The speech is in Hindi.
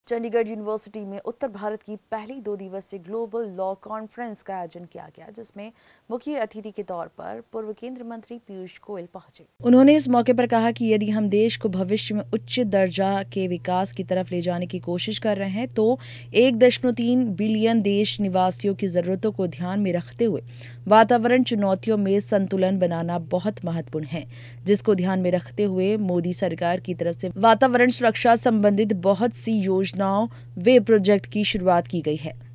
चंडीगढ़ यूनिवर्सिटी में उत्तर भारत की पहली 2 दिवसीय ग्लोबल लॉ कॉन्फ्रेंस का आयोजन किया गया, जिसमें मुख्य अतिथि के तौर पर पूर्व केंद्रीय मंत्री पीयूष गोयल पहुंचे। उन्होंने इस मौके पर कहा कि यदि हम देश को भविष्य में उच्च दर्जा के विकास की तरफ ले जाने की कोशिश कर रहे हैं तो 1.3 बिलियन देश निवासियों की जरूरतों को ध्यान में रखते हुए वातावरण चुनौतियों में संतुलन बनाना बहुत महत्वपूर्ण है, जिसको ध्यान में रखते हुए मोदी सरकार की तरफ से वातावरण सुरक्षा संबंधित बहुत सी योजनाओं व प्रोजेक्ट की शुरुआत की गई है।